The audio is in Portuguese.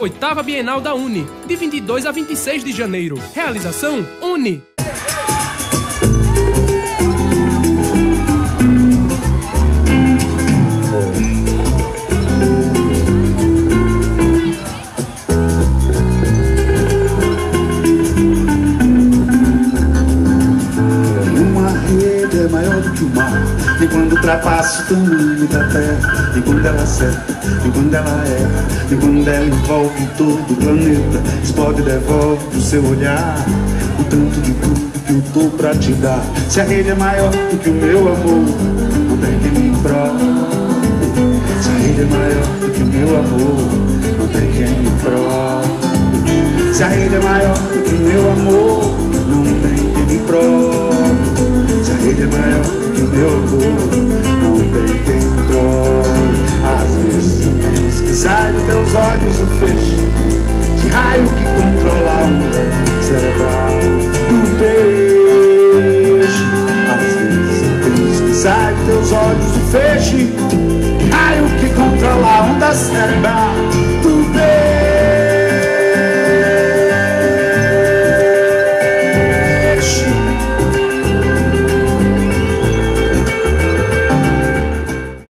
8ª Bienal da Uni, de 22 a 26 de janeiro. Realização Uni. E quando ultrapassa o tamanho da terra, e quando ela acerta, e quando ela erra, e quando ela envolve todo o planeta, explode e devolve o seu olhar, o tanto de tudo que eu tô pra te dar. Se a rede é maior do que o meu amor, não tem quem me prove. Se a rede é maior do que o meu amor, não tem quem me prove. Se a rede é maior do que o meu amor, não tem quem me prove. Se a rede é maior do que o meu amor, não tem quem me prove. Às vezes eu penso que sai dos teus olhos o feixe de raio que controla a onda cerebral do peixe. Às vezes eu penso que sai dos teus olhos o feixe de raio que controla a onda cerebral